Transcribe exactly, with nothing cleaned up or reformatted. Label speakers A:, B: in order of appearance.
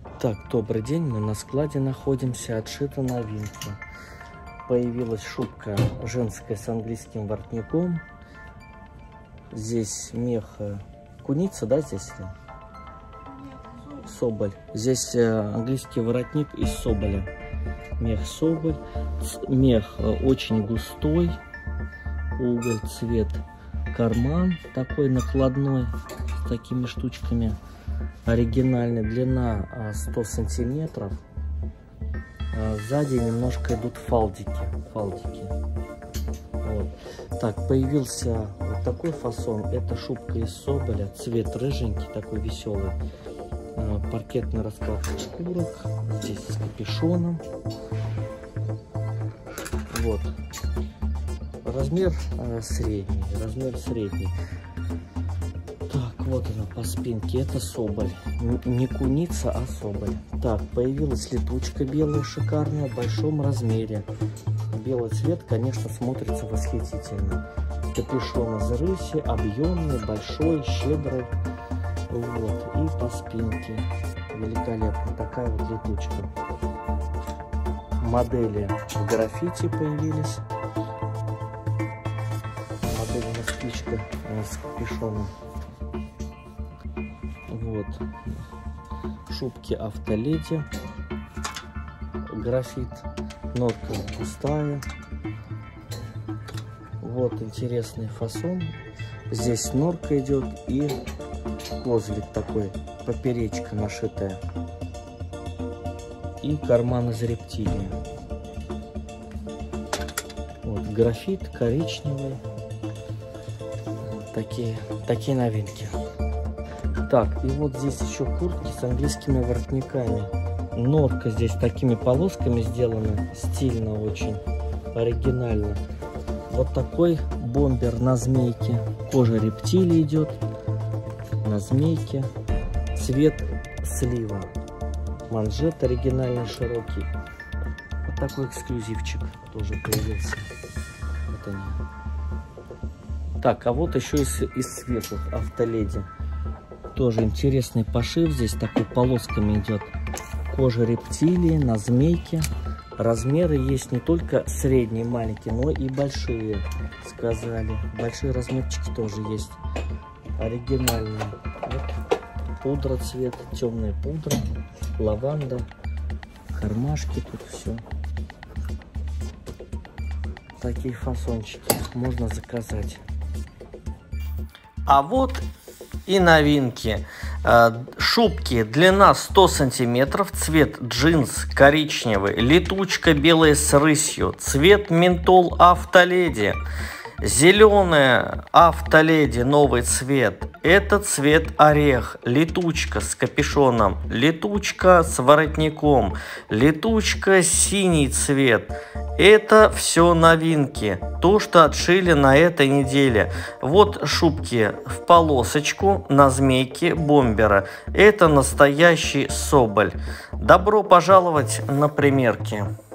A: Так, добрый день, мы на складе находимся, отшита новинка. Появилась шубка женская с английским воротником. Здесь мех куница, да, здесь? Соболь. Здесь английский воротник из соболя. Мех соболь. Мех очень густой. Уголь, цвет карман такой накладной с такими штучками. Оригинальная длина сто сантиметров. Сзади немножко идут фалдики. фалдики. Вот. Так, появился вот такой фасон. Это шубка из соболя. Цвет рыженький, такой веселый. Паркетная раскладка шкурок. Здесь с капюшоном. Вот. Размер э, средний. Размер средний. Так, вот она по спинке. Это соболь. Не куница, а соболь. Так, появилась летучка белая, шикарная, в большом размере. Белый цвет, конечно, смотрится восхитительно. Капюшон из рыси, объемный, большой, щедрый. Вот. И по спинке. Великолепно. Такая вот летучка. Модели в граффити появились. Модель москвичка с капюшоном. Вот. Шубки автоледи. Графит. Нотка густая. Вот интересный фасон. Здесь норка идет и козлик такой, поперечка нашитая. И карман из рептилии. Вот графит коричневый. Вот такие, такие новинки. Так, и вот здесь еще куртки с английскими воротниками. Норка здесь такими полосками сделана. Стильно очень. Оригинально. Вот такой бомбер на змейке. Кожа рептилии идет. На змейке. Цвет слива. Манжет оригинальный широкий. Вот такой эксклюзивчик тоже появился. Вот они. Так, а вот еще из, из светлых автоледи. Тоже интересный пошив. Здесь такой полосками идет. Кожа рептилии на змейке. Размеры есть не только средние, маленькие, но и большие, сказали. Большие размерчики тоже есть. Оригинальные. Вот. Пудра цвет, темная пудра, лаванда, кармашки тут все. Такие фасончики можно заказать.
B: А вот и новинки. Шубки длина сто сантиметров, цвет джинс коричневый, летучка белая с рысью, цвет ментол автоледи. Зеленая автоледи, новый цвет. Это цвет орех. Летучка с капюшоном. Летучка с воротником. Летучка синий цвет. Это все новинки. То, что отшили на этой неделе. Вот шубки в полосочку на змейке бомбера. Это настоящий соболь. Добро пожаловать на примерки.